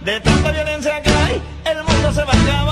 De tanta violencia que hay, el mundo se va a acabar.